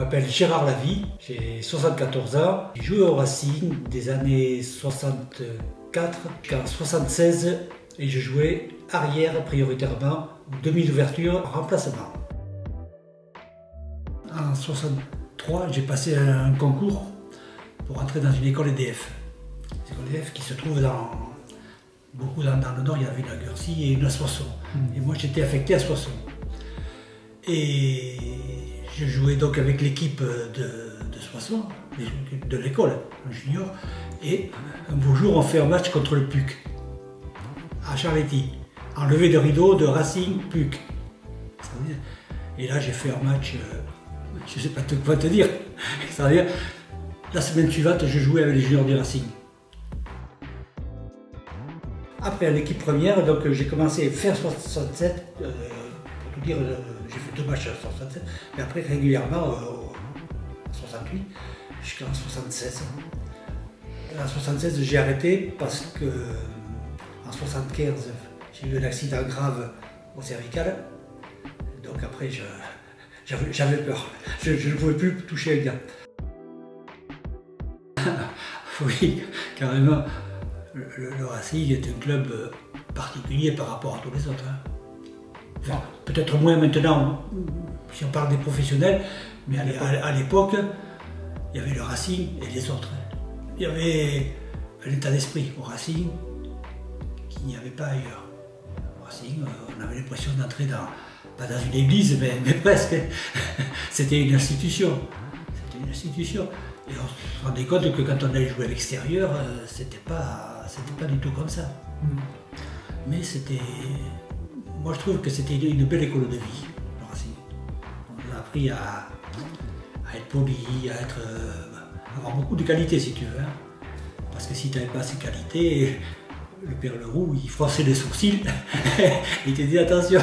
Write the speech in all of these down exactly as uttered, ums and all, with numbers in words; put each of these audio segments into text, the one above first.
m'appelle Gérard Lavie, j'ai soixante-quatorze ans. J'ai joué au Racing des années soixante-quatre jusqu'à soixante-seize et je jouais arrière prioritairement, demi d'ouverture, remplacement. En soixante-trois, j'ai passé un concours pour entrer dans une école E D F. Une école E D F qui se trouve dans, beaucoup dans, dans le nord, il y avait une à Gurcy et une à Soissons. Mmh. Et moi j'étais affecté à Soissons. Et je jouais donc avec l'équipe de, de Soissons, de l'école, en junior. Et un beau jour, on fait un match contre le P U C, à Charletti, en levée de rideau de Racing P U C. Et là, j'ai fait un match, je ne sais pas quoi te dire. C'est-à-dire, la semaine suivante, je jouais avec les juniors du Racing. Après, à l'équipe première, donc j'ai commencé à faire soixante-sept. Euh, pour tout dire, j'ai fait deux matchs à soixante-sept, mais après régulièrement euh, en soixante-huit jusqu'en soixante-seize. En soixante-seize, j'ai arrêté parce que en soixante-quinze, j'ai eu un accident grave au cervical. Donc après, j'avais peur. Je, je ne pouvais plus toucher un gars. Oui, carrément. Le, le, le Racing est un club particulier par rapport à tous les autres. Hein. Enfin, peut-être moins maintenant, si on parle des professionnels, mais à l'époque, il y avait le Racing et les autres. Il y avait un état d'esprit au Racing qu'il n'y avait pas ailleurs. Au Racing, on avait l'impression d'entrer dans, pas dans une église, mais, mais presque. C'était une institution. C'était une institution. Et on se rendait compte que quand on allait jouer à l'extérieur, c'était pas, c'était pas du tout comme ça. Mais c'était... Moi je trouve que c'était une belle école de vie, le Racing. On nous a appris à, à être poli, à être, euh, avoir beaucoup de qualités si tu veux. Hein. Parce que si tu n'avais pas ces qualités, le père Leroux il fronçait les sourcils, il te dit attention.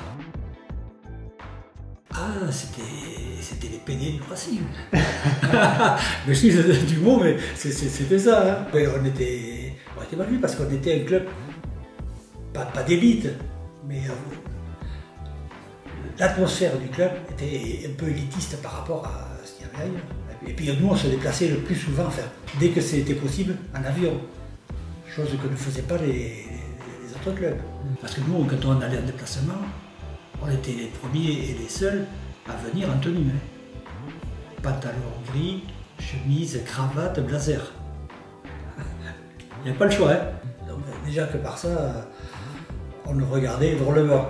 Ah, c'était les pédés du Racing. Je m'excuse du mot, mais c'était ça. Hein. Mais on était, on était mal vu parce qu'on était un club, pas, pas d'élite. Mais euh, l'atmosphère du club était un peu élitiste par rapport à ce qu'il y avait ailleurs. Et puis nous, on se déplaçait le plus souvent, enfin, dès que c'était possible, en avion. Chose que ne faisaient pas les, les autres clubs. Parce que nous, quand on allait en déplacement, on était les premiers et les seuls à venir en tenue. Hein. Pantalon gris, chemise, cravate, blazer. Il n'y avait pas le choix. Hein. Donc, déjà que par ça, on nous regardait drôlement.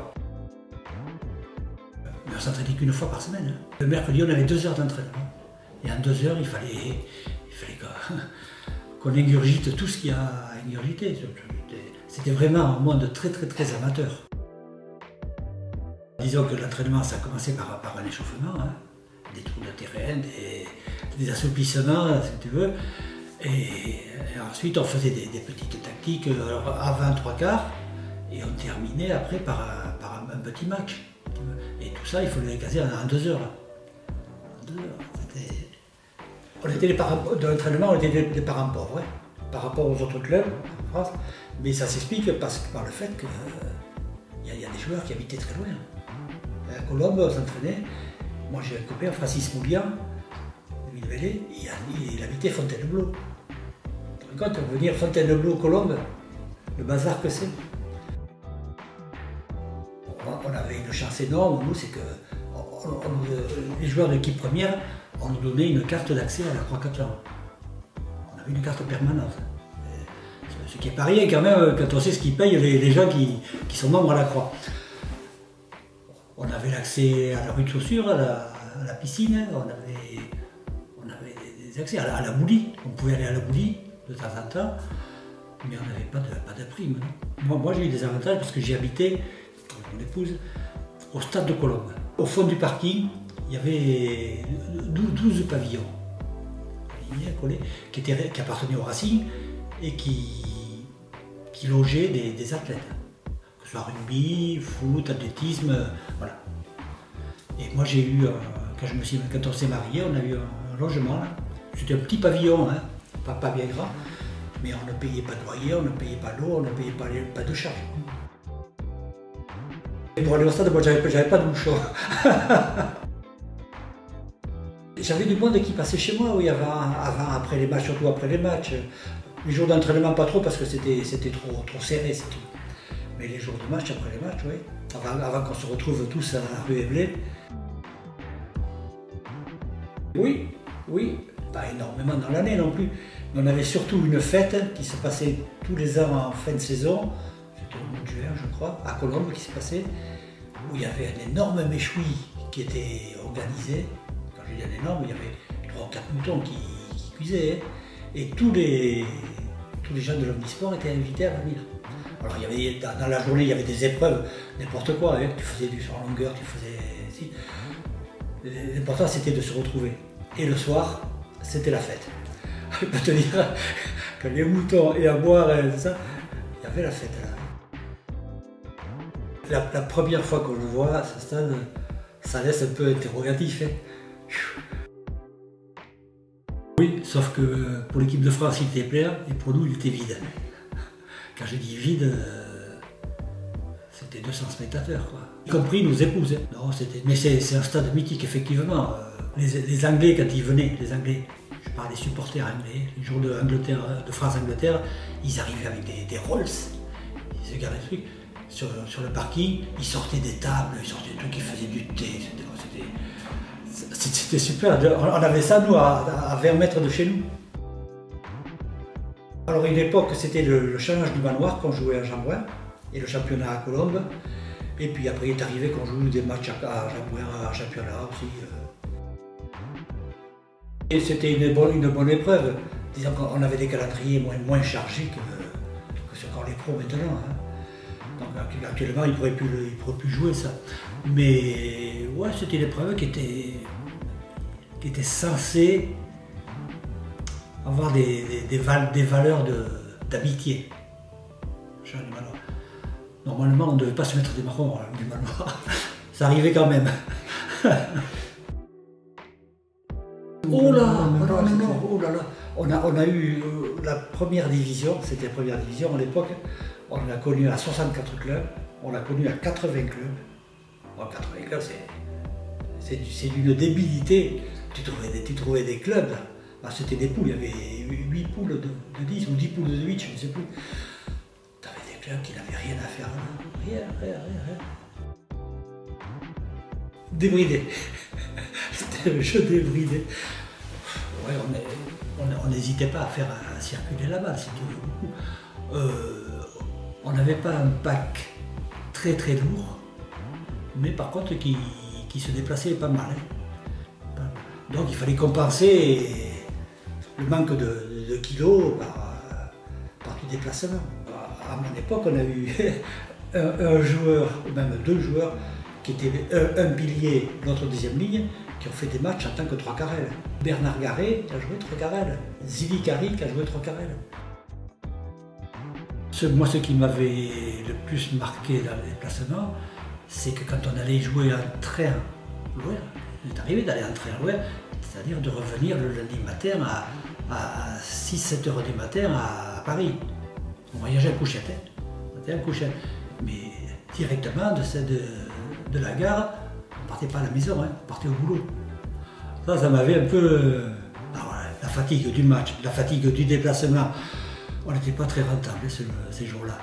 Mais on s'entraînait qu'une fois par semaine. Hein. Le mercredi, on avait deux heures d'entraînement. Et en deux heures, il fallait, il fallait qu'on ingurgite tout ce qu'il y a à ingurgiter. C'était vraiment un monde très très très amateur. Disons que l'entraînement, ça a commencé par, par un échauffement, hein. Des tours de terrain, des, des assouplissements, si tu veux. Et, et ensuite, on faisait des, des petites tactiques alors, avant trois quarts. Et on terminait après par un, par un, un petit match. Et tout ça, il faut le caser en, en deux heures. En deux heures. On était les parents de l'entraînement, on était des, des parents pauvres, hein, par rapport aux autres clubs en France. Mais ça s'explique parce par le fait qu'il euh, y, y a des joueurs qui habitaient très loin. À Colombes, on s'entraînait. Moi, j'ai un copain, Francis Moulian, de Villevellé, il, il habitait Fontainebleau. Quand on veut dire Fontainebleau, Colombes, le bazar que c'est. On avait une chance énorme, nous, c'est que on, on, les joueurs de l'équipe première, on nous donnait une carte d'accès à la Croix-Catlan. On avait une carte permanente. Ce qui est pas rien quand même quand on sait ce qu'ils payent les, les gens qui, qui sont membres à la Croix. On avait l'accès à la rue de chaussures, à la, à la piscine, on avait, on avait des accès à la, à la boulie. On pouvait aller à la boulie de temps en temps, mais on n'avait pas de, pas de prime. Moi, moi j'ai eu des avantages parce que j'y habitais, mon épouse, au stade de Colombes. Au fond du parking, il y avait douze pavillons collés, qui, étaient, qui appartenaient au Racing et qui, qui logeaient des, des athlètes. Que ce soit rugby, foot, athlétisme, voilà. Et moi j'ai eu, quand, je me suis, quand on s'est marié, on a eu un, un logement. C'était un petit pavillon, hein, pas, pas bien grand, mais on ne payait pas de loyer, on ne payait pas l'eau, on ne payait pas, pas de charges. Et pour aller au stade, moi j'avais pas de bouchon. J'avais du monde qui passait chez moi, oui, avant, avant, après les matchs, surtout après les matchs. Les jours d'entraînement, pas trop, parce que c'était trop, trop serré, c'est tout. Mais les jours de match, après les matchs, oui. Avant, avant qu'on se retrouve tous à la rue Eblé. Oui, oui, pas énormément dans l'année non plus. Mais on avait surtout une fête qui se passait tous les ans en fin de saison. C'était au mois de juin, je crois, à Colombes qui se passait, où il y avait un énorme méchoui qui était organisé. Quand je dis un énorme, il y avait trois ou quatre moutons qui, qui cuisaient. Hein. Et tous les, tous les gens de l'omnisport étaient invités à venir. Alors il y avait, dans, dans la journée, il y avait des épreuves, n'importe quoi. Hein. Tu faisais du sur longueur, tu faisais... Si. L'important c'était de se retrouver. Et le soir, c'était la fête. Je peux te dire, que les moutons et à boire et tout ça, il y avait la fête là. La, la première fois qu'on le voit à ce stade, ça laisse un peu interrogatif. Hein. Oui, sauf que pour l'équipe de France, il était plein et pour nous, il était vide. Quand je dis vide, euh, c'était deux cents spectateurs, quoi. Y compris nos épouses. Hein. Non, mais c'est un stade mythique, effectivement. Les, les Anglais, quand ils venaient, les Anglais, je parle des supporters anglais, les jours de, Angleterre, de France-Angleterre, ils arrivaient avec des, des Rolls, ils se gardaient des trucs. Sur, sur le parking, ils sortaient des tables, ils sortaient des trucs, ils faisaient du thé, c'était super. On avait ça, nous, à, à vingt mètres de chez nous. Alors, à une époque, c'était le, le challenge du manoir qu'on jouait à Jean-Bouin et le championnat à Colombes. Et puis après, il est arrivé qu'on joue des matchs à Jean-Bouin, à championnat aussi. Et c'était une bonne, une bonne épreuve. Disons qu'on avait des calendriers moins, moins chargés que, que ce qu'ont les pros maintenant. Hein. Donc actuellement, ils ne pourraient, pourraient plus jouer ça. Mais ouais, c'était une épreuve qui était, qui était censée avoir des, des, des, val, des valeurs d'amitié. Normalement, on ne devait pas se mettre des marrons du manoir. Ça arrivait quand même. Oh là, non, non, non, oh là là. On a, on a eu euh, la première division, c'était la première division à l'époque. On l'a connu à soixante-quatre clubs, on l'a connu à quatre-vingts clubs. Bon, quatre-vingts clubs, c'est d'une débilité. Tu trouvais des, tu trouvais des clubs, ah, c'était des poules, il y avait huit poules de, de dix ou dix poules de huit, je ne sais plus. Tu avais des clubs qui n'avaient rien à faire là. Rien, rien, rien, rien. Débridé. C'était le jeu débridé. Ouais, on n'hésitait pas à faire à circuler la balle, euh, on n'avait pas un pack très très lourd, mais par contre qui, qui se déplaçait pas mal. Hein. Donc il fallait compenser le manque de, de kilos par, par du déplacement. À mon époque, on a eu un, un joueur, ou même deux joueurs, qui étaient un, un pilier, l'autre deuxième ligne, qui ont fait des matchs en tant que trois carrels. Bernard Garret qui a joué trois carrels, Zili Kari qui a joué trois carrels. Ce, moi, ce qui m'avait le plus marqué dans les déplacements, c'est que quand on allait jouer un train loin, il est arrivé d'aller en train loin, c'est-à-dire de revenir le lundi matin à, à six sept heures du matin à, à Paris. On voyageait à Couchette, hein. On était à Couchette. Mais directement de, de, de la gare, on ne partait pas à la maison, hein, on partait au boulot. Ça, ça m'avait un peu... Euh, ouais, la fatigue du match, la fatigue du déplacement. On n'était pas très rentable ce, ces jours-là.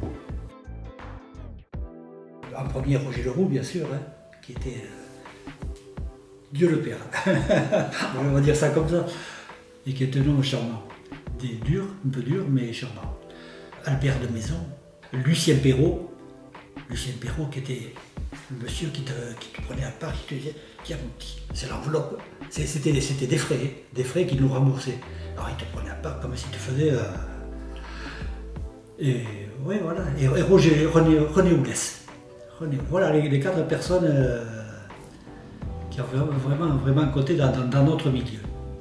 En premier, Roger Leroux, bien sûr, hein, qui était euh, Dieu le Père. On va dire ça comme ça. Et qui était un homme charmant. Des dur, un peu dur, mais charmant. Albert de Maison, Lucien Perrault, Lucien Perrault qui était le monsieur qui te, qui te prenait à part, qui te disait tiens mon petit, c'est l'enveloppe. C'était des frais, des frais qui nous remboursaient. Alors il te prenait à part comme s'il te faisait. Euh... Et ouais, voilà. Et, et Roger, René, René Oulès. René, voilà les, les quatre personnes euh, qui ont vraiment, vraiment côté dans, dans, dans notre milieu.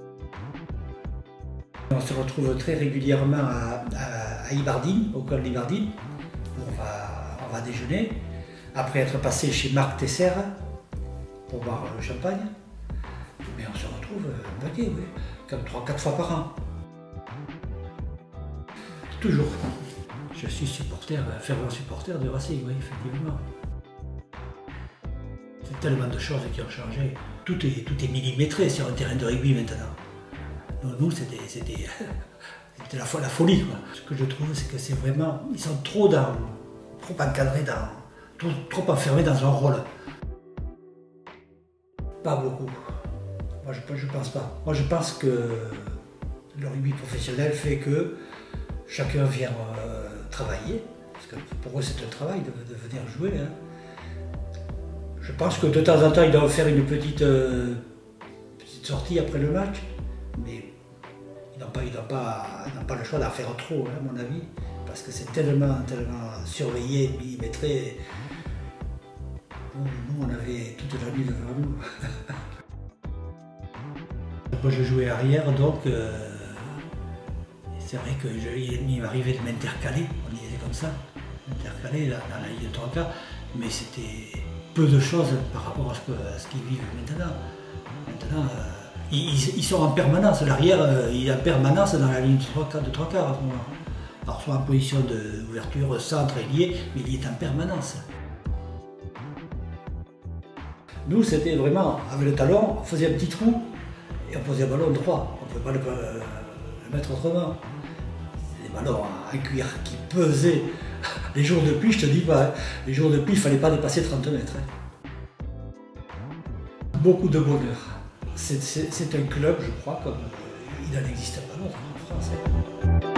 On se retrouve très régulièrement à, à, à Yverdine, au col d'Yverdine, où on va, on va déjeuner, après être passé chez Marc Tesser pour boire le champagne. Mais on se retrouve un paquet, oui, comme trois quatre fois par an. Toujours. Je suis supporter, fervent supporter de Racing, oui, effectivement. tellement de choses qui ont changé. Tout est, tout est millimétré sur un terrain de rugby maintenant. Donc, nous, c'était la, la folie, quoi. Ce que je trouve, c'est que c'est vraiment... Ils sont trop, dans, trop encadrés, dans, trop, trop enfermés dans un rôle. Pas beaucoup. Moi, je ne pense pas. Moi, je pense que le rugby professionnel fait que chacun vient euh, travailler, parce que pour eux, c'est un travail de, de venir jouer. Hein. Je pense que de temps en temps, ils doivent faire une petite, euh, petite sortie après le match, mais ils n'ont pas, ils n'ont pas, ils n'ont pas le choix d'en faire trop, hein, à mon avis, parce que c'est tellement, tellement surveillé, millimétré. Nous, nous, on avait toute la nuit devant nous. Moi, je jouais arrière, donc euh, c'est vrai qu'il m'arrivait de m'intercaler, on disait comme ça, m'intercaler dans la ligne de trois quarts, mais c'était peu de choses par rapport à ce qu'ils ce vivent maintenant. Maintenant, euh, ils, ils sont en permanence, l'arrière, euh, il est en permanence dans la ligne de trois quarts, de trois quarts à ce moment. Alors, soit en position d'ouverture, centre, ailier, mais il est en permanence. Nous, c'était vraiment, avec le talon, on faisait un petit trou et on posait un ballon droit. On ne pouvait pas le, euh, le mettre autrement. C'est des ballons en cuir qui pesaient. Les jours de pluie, je te dis pas, hein. Les jours de pluie, il ne fallait pas dépasser trente mètres. Hein. Beaucoup de bonheur. C'est un club, je crois, comme il n'en existe pas d'autre en France. Hein.